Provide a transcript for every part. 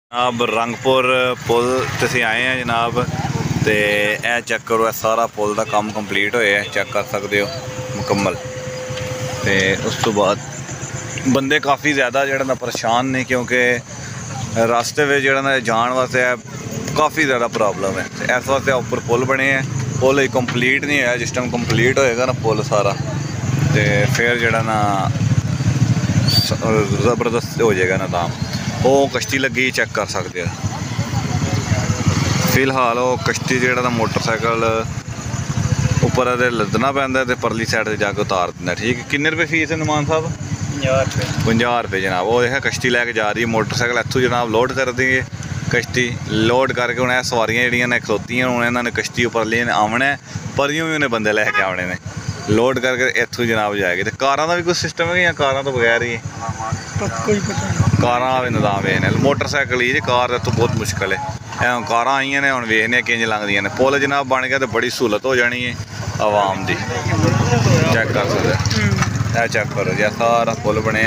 जनाब रंगपुर पुल तुसीं आए हैं जनाब, तो यह चेक करो, यह सारा पुल का काम कंप्लीट होया, चेक कर सकते हो मुकम्मल। तो उस तो बाद बंदे काफ़ी ज़्यादा जो परेशान ने, क्योंकि रास्ते में जो जाने वास्ते काफ़ी ज़्यादा प्रॉब्लम है। तो इस वास्ते उपर पुल बने हैं, पुल कंप्लीट नहीं होया, जिस टाइम कंप्लीट होएगा ना पुल सारा, तो फिर जो ना ज़बरदस्त हो जाएगा निज़ाम। वो कश्ती लगी चेक कर सकते हो। फिलहाल वो कश्ती जो मोटरसाइकिल उपर लदना पैंदा ते परली साइड से जाके उतार देना। ठीक है, किन्ने रुपये फीस है नुमान साहब? 50 रुपये जनाब। वो देखा कश्ती लैके जा रही है मोटरसाइकिल, इतों जनाब लोड कर देंगे कश्ती, लोड करके हूँ सवारियाँ जड़ियाँ ने खलोतियाँ हूँ, इन्होंने कश्ती उपर ले आना है, परियों भी उन्हें बंदे लैके आने ने, लोड करके इतों जनाब जाएगी। तो कारां का भी कुछ सिस्टम है या कारां तो बगैर ही? कारां भी निज़ाम वेखने, मोटरसाइकिल ही, कार तो बहुत मुश्किल है। कारां आईयां ने, हुण वेखने किंज लंघदियां ने। पुल जनाब बन गया तो बड़ी सहूलत हो जानी है आवाम की। चेक कर सकते, चेक करो जी, सारा पुल बने।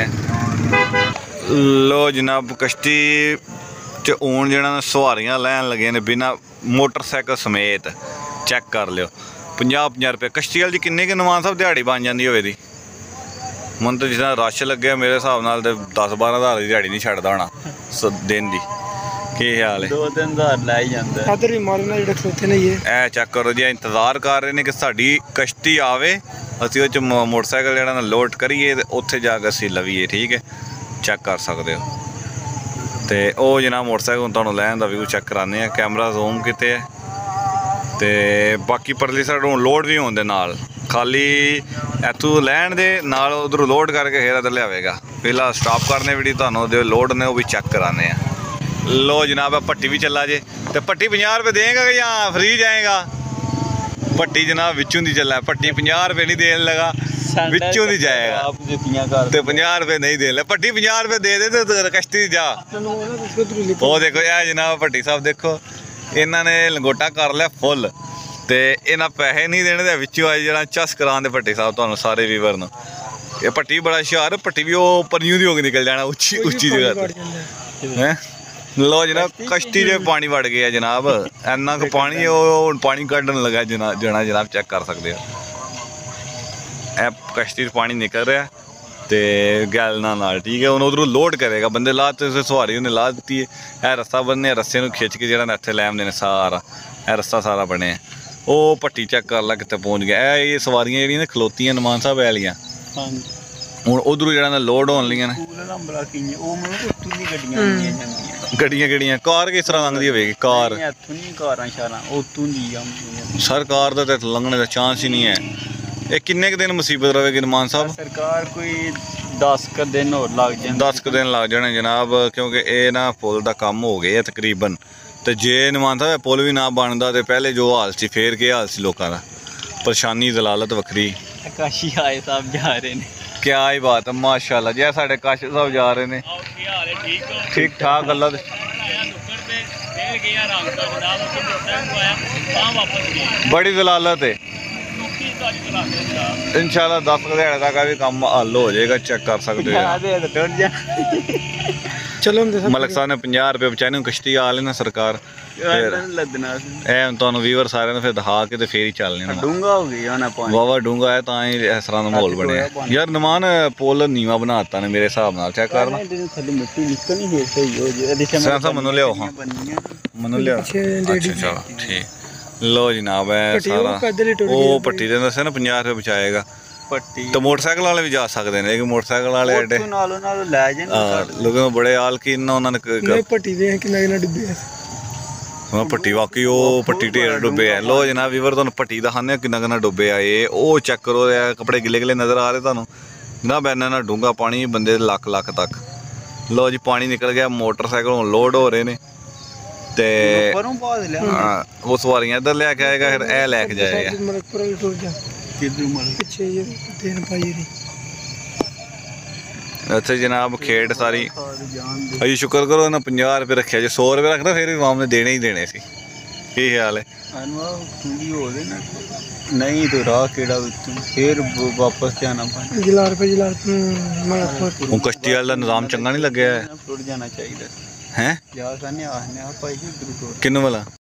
लो जनाब कश्ती च हूँ जो सवारियां लैन लगे ने बिना मोटरसाइकिल समेत, चेक कर लियो। 50 रुपये कश्ती वाली किन्नी कि नुमान साहब दिहाड़ी बन जाती होवे दी? मन तो जिस रश लगे मेरे हिसाब नाल 10-12 हज़ार की दिहाड़ी नहीं छड्डदा होना दिन की। की ख्याल है? 2-3 हज़ार लै जांदा। ए चेक करो जी, इंतज़ार कर रहे हैं कि साडी कश्ती आवे, असीं उह च मोटरसाइकिल जिहड़ा ना लोड करिए ते उत्थे जाके असीं लवीए। ठीक है, चेक कर सकते हो। तो वह जनाब मोटरसाइकिल हुण तुहानूं लैन दा व्यू चेक कराने, कैमरा जूम किते है। तो बाकी परली साइड हूँ लोड भी होने नाल, खाली इतों लैन दे नाल उधरों लोड करके फिर इधर लियावेगा। फिलहाल स्टॉप करने भी तुहानूं जो लोड ने वो भी चेक कराने हैं। लो जनाब भट्टी भी चला जे, तो भट्टी 50 रुपये देगा या फ्री जाएगा? भट्टी जनाब विचों दी चला, भट्टी 50 रुपये नहीं देने लगा, विचों दी जाएगा। तो 50 रुपये नहीं देने लगा, भट्टी 50 रुपये दे दे तो कश्ती जा। वो देखो यह जनाब भट्टी साहब देखो, इन्होंने लंगोटा कर लिया फुल, तो इन्हें पैसे नहीं देने दे, विचों आई जरा चस कराने भट्टी साहब तुहानूं सारे वीवर नूं। ये भट्टी बड़ा हुशियार, भट्टी भी वो परियों दी होके निकल जाना उच्ची जगह पर है। लो जनाब कश्ती जो पानी वड़ गया जनाब, इन्ना को पानी वो पानी कढ़न लगा जनाब, चेक कर सकते हो। ए कश्ती पानी निकल रहा तो गैलना नाल। ठीक है, उन्होंने उधरों लोड करेगा, बंदे ला तो सवारी उन्हें ला दी है। यह रस्सा बनने, रस्से खिंच के जो इतने लै आते हैं सारा, यह रस्सा सारा बने। वो भट्टी चेक कर ला कितने पहुँच गया। ये सवारियां जी खलोतियां नुमान साहब वालियां, हूँ उधरों जो लोड होने लगियां ने। गड्डियां कार किस तरह लंघदी होगी? कार सर कार का तो लंघने का चांस ही नहीं है। ये किन्ने क दिन मुसीबत रहेगी नुमान साहब? सरकार कोई 10 दिन और लग जाए, 10 दिन लग जाने जनाब, क्योंकि ये ना पुल का काम हो गया तकरीबन। तो जे नुमान साहब पुल भी ना बनता तो पहले जो हाल से फिर क्या हाल से लोगों का, परेशानी जलालत वक्री। काशी आए साहब जा रहे हैं, क्या ही बात है, माशाल्लाह जी साढ़े काशी साहब जा रहे हैं। ठीक ठाक गल्ला बड़ी जलालत है। इंशाल्लाह 10 दिहाड़े तक भी काम हल हो जाएगा, चेक कर सकते हो। चलो मलिक साहब ने 50 रुपये बचाने कश्ती आ लेना सरकार, तुहानूं वीवर सारे फिर दिखा के तो फिर ही चलने। वावा डूंगा है तो ही इस तरह का माहौल बनया यार। नुमान पुल नीवा बनाता ने मेरे हिसाब नाल, चेक कर मनु लियाओ, हाँ मनु लियाओ। अच्छा ठीक, लो जनाब है सारा वो भट्टी ने दस्या ना 50 रुपये बचाएगा। तो मोटरसाइकिल वाले भी जा सकते हैं, लेकिन मोटरसाइकिल वाले एडे लोगों बड़े आल की भट्टी वाकई वो भट्टी ढेर डुबे है। लो जनाब वीवर तुहानूं भट्टी दिखाने किन्ना डुबे आए, वो चेक करो, कपड़े गिले गिले नज़र आ रहे तुहानूं जनाब, इन्ना डूंगा पानी बंदे लख तक। लो जी पानी निकल गया, मोटरसाइकिल लोड हो रहे हैं, तो वो सवारियां इधर लैके आएगा, फिर ए लैके जाएगा। अच्छा जनाब खेड सारी अजी शुक्र करो ना 50 रुपये रखे, जो 100 रुपये रखना फिर इमाम ने देने ही देने सी। की ख्याल है? नहीं तो राह केड़ा फिर वापस जाना पैंदा। कश्ती वाला निज़ाम चंगा नहीं लगे, टुट जाना चाहिए। ਹੈ ਯਾਰ ਸਾਨੇ ਆਹਨੇ ਆ ਭਾਈ ਜੀ ਗੁਰੂ ਕਿੰਨੂੰ ਵਾਲਾ